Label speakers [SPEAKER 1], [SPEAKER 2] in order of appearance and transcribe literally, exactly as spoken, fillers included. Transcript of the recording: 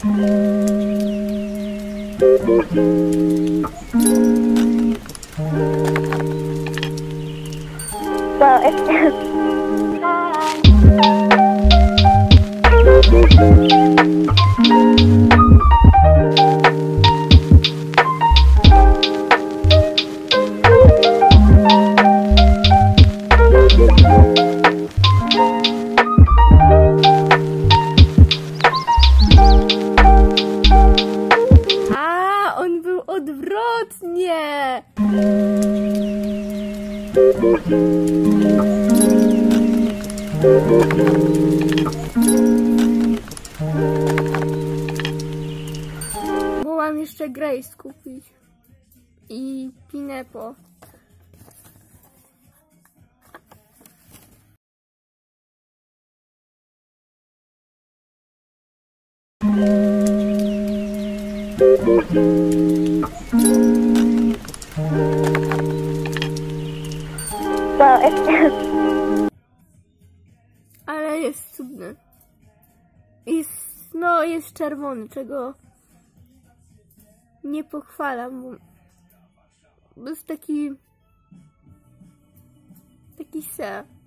[SPEAKER 1] Well, it's
[SPEAKER 2] A, on był odwrotnie. Byłam jeszcze Grace kupić i Pinepo.
[SPEAKER 1] well, it's
[SPEAKER 2] Ale jest cudny. Jest, no jest czerwony, czego nie pochwalam, bo bo jest taki taki se.